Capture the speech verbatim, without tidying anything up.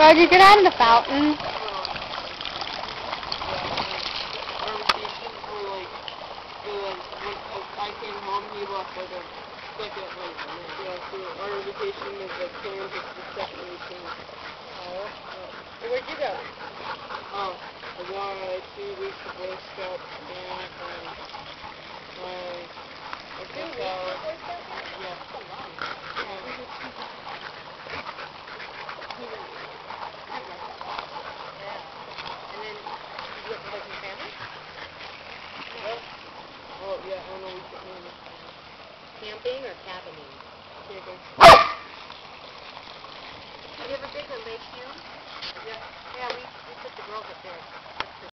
Roger, get out of the fountain. I came home, he left like a second later. Yeah, so our vacation is like planned just the second weekend. Oh, yeah. Where'd you go? Oh, I went on like two weeks of Boy Scout camp and like I Two guess weeks I'll, of Boy Scout camp? yeah. That's a lot. Yeah. Yeah. And then, did you have to go with your family? No. Oh, yeah, on a weekend. Camping or cabining? Camping. Have you ever been to Lake Hume? Yeah. Yeah, we, we took the girls up there.